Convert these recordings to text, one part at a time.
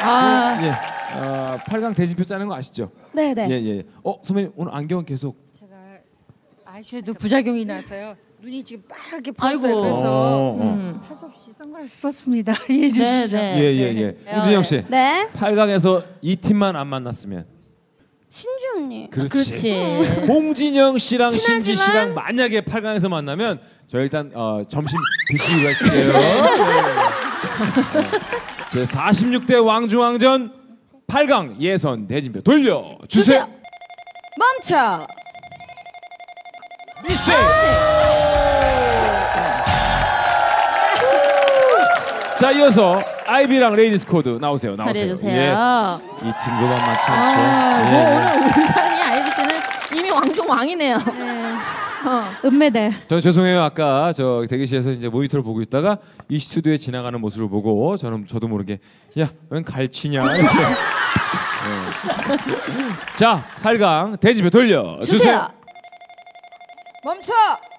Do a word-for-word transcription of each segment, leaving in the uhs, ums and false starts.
아, 예. 어, 팔 강 대진표 짜는 거 아시죠? 네네. 예, 예. 어, 선배님 오늘 안경 계속. 제가 아이섀도우 부작용이 나서요. 눈이 지금 빠르게 아이고. 부었어요. 그래서 어, 어. 음. 할 수 없이 선글라스 썼습니다. 이해해 주십시오. 네, 네. 예, 예, 예. 홍진영 씨. 네. 팔 강에서 이 팀만 안 만났으면. 신지 언니. 그렇지. 그렇지. 홍진영 씨랑 신지 친하지만- 씨랑 만약에 팔 강에서 만나면 저 일단 어, 점심 드시고 가실게요. 네. 제 사십육 대 왕중왕전 팔 강 예선 대진표 돌려 주세요. 멈춰. 미스. 자, 이어서 아이비랑 레이디스 코드 나오세요. 나오세요. 잘해주세요. 예. 이 팀 그만 맞지 아, 않죠. 뭐 예. 오늘 의상이 아이비 씨는 이미 왕중 왕이네요. 어. 은메달. 저 죄송해요. 아까 저 대기실에서 이제 모니터를 보고 있다가 이 스튜디오에 지나가는 모습을 보고 저는 저도 모르게 야, 웬 갈치냐 이렇게. 네. 자, 팔 강 대진표 돌려 주세요. 주세요. 멈춰.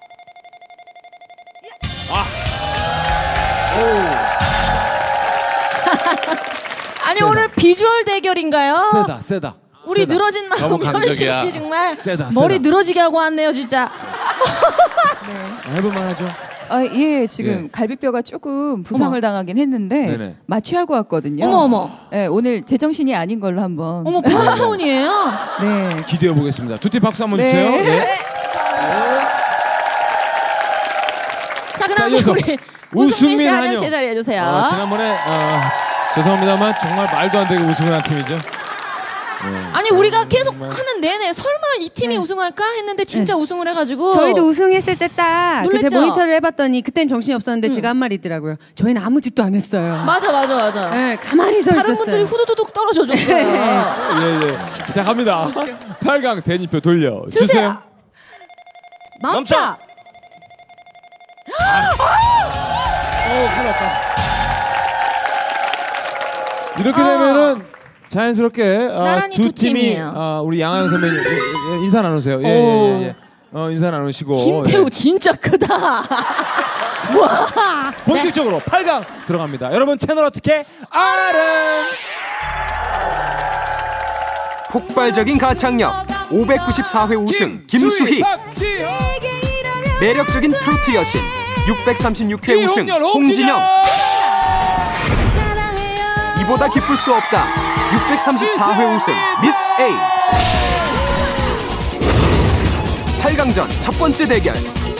아니 세다. 오늘 비주얼 대결인가요? 세다, 세다. 우리 세다. 늘어진 너무 남현식 강적이야. 씨 정말 세다, 머리 세다. 늘어지게 하고 왔네요 진짜. 아, 해볼만하죠. 아, 예, 지금 예. 갈비뼈가 조금 부상을 어머. 당하긴 했는데 네네. 마취하고 왔거든요. 어머 어머 네, 오늘 제정신이 아닌 걸로 한번. 어머 파라톤이에요. 네. 기대해 보겠습니다. 두 팀 박수 한번 네. 주세요. 네. 자 그다음에 이어서 우리 우승민 우승민 씨 한영. 한영 씨 자리해 주세요. 어, 지난번에 어, 죄송합니다만 정말 말도 안 되게 우승을 한 팀이죠. 네. 아니 우리가 계속 하는 내내 설마 이 팀이 우승할까 했는데 진짜 우승을 해가지고 저희도 우승했을 때 딱 제 놀랬죠? 모니터를 해봤더니 그땐 정신이 없었는데 제가 한 말이 있더라고요. 저희는 아무 짓도 안 했어요. 맞아 맞아 맞아. 네, 가만히 서 다른 있었어요. 분들이 후두둑 떨어져 줬어요. 예, 예. 자, 갑니다. 팔 강 대진표 돌려 주세요. 주세요. 멈춰. 아. 오, 큰일 났다. 이렇게 아. 되면은 자연스럽게 어, 나란히 두 두 팀이 팀이에요. 어, 우리 양하영 선배님 예, 예, 인사 나누세요. 예, 오. 예, 예. 어, 인사 나누시고. 김태우 예. 진짜 크다. 와. 본격적으로 팔 강 들어갑니다. 여러분 채널 어떻게 알아름. 폭발적인 가창력, 오백구십사 회 우승 김수희, 박지현, 매력적인 트로트 여신, 육백삼십육 회 우승 이홍렬, 홍진영. 이보다 기쁠 수 없다. 육백삼십사 회 우승 미스 A. 팔 강전 첫 번째 대결.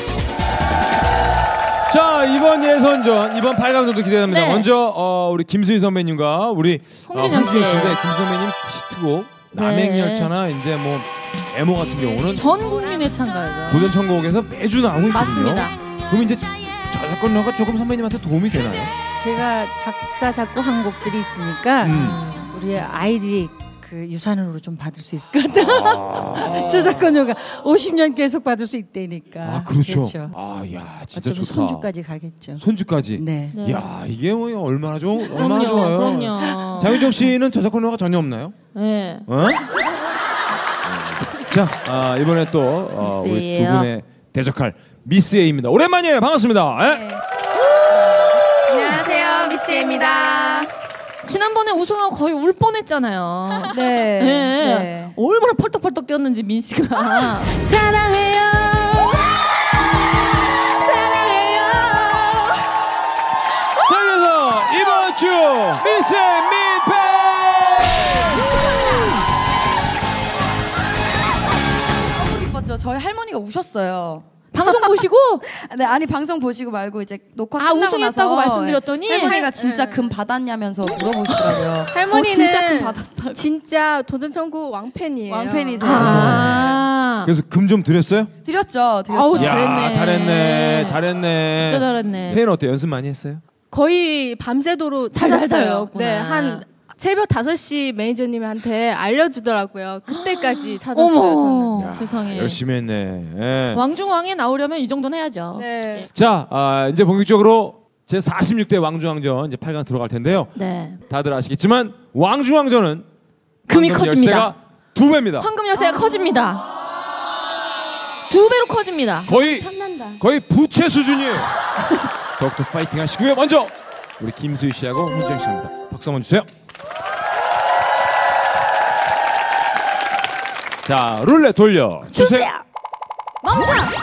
자, 이번 예선전 이번 팔 강전도 기대됩니다. 네. 먼저 어, 우리 김수희 선배님과 우리 홍진영 어, 홍진영 씨. 씨인데 김 선배님 히트곡 네. 남행열차나 이제 뭐 에모 같은 경우는 전 국민의 찬가요. 고전 천곡에서 매주 나오고 있거든요. 맞습니다. 그럼 이제 저작권료가 조금 선배님한테 도움이 되나요? 제가 작사 작곡한 곡들이 있으니까 음. 우리 아이들이 그 유산으로 좀 받을 수 있을 것 같아요. 저작권료가 오십 년 계속 받을 수 있다니까. 아, 그렇죠. 그렇죠. 아, 야, 진짜 어쩌면 좋다. 손주까지 가겠죠. 손주까지. 네. 네. 야, 이게 뭐 얼마나 좋 얼마나 그럼요, 좋아요. 그럼요. 장윤정 씨는 저작권료가 전혀 없나요? 네. 어? 자, 아, 이번에 또 어, 우리 두 미스예요. 분의 대적할 미스 A입니다. 오랜만이에요. 반갑습니다. 예? 네. 안녕하세요, 미스입니다. 지난번에 우승하고 거의 울 뻔했잖아요. 네. 네. 네. 얼마나 펄떡펄떡 뛰었는지 민 씨가. 사랑해요. 사랑해요. 자, 그래서 이번 주 미스 민폐. 너무 기뻤죠. 저희 할머니가 우셨어요. 방송 보시고 네, 아니 방송 보시고 말고 이제 녹화 아, 끝나고 우승했다고 나서 말씀드렸더니 할머니가 할- 진짜 네. 금 받았냐면서 물어보시더라고요. 할머니는 어, 진짜 금 받았다고. 진짜 도전천국 왕팬이에요. 왕팬이세요. 아, 그래서 금 좀 드렸어요? 드렸죠, 드렸죠. 아우, 야, 잘했네. 잘했네. 잘했네. 진짜 잘했네. 팬 어때? 연습 많이 했어요? 거의 밤새도록 잘 잘 찾았어요. 다녔구나. 네, 한 새벽 다섯 시 매니저님한테 알려주더라고요. 그때까지 찾았어요. 어머, 저는. 세상에. 열심히 했네. 예. 왕중왕에 나오려면 이 정도는 해야죠. 네. 자, 아, 이제 본격적으로 제 사십육 대 왕중왕전 이제 팔 강 들어갈 텐데요. 네. 다들 아시겠지만 왕중왕전은 금이 황금 커집니다. 열쇠가 두 배입니다. 황금 열쇠가 커집니다. 두 배로 커집니다. 거의 거의 부채 수준이에요. 더욱더 파이팅 하시고요. 먼저 우리 김수희 씨하고 홍진영 씨입니다. 박수 한번 주세요. 자 룰렛 돌려 주세요. 멈춰.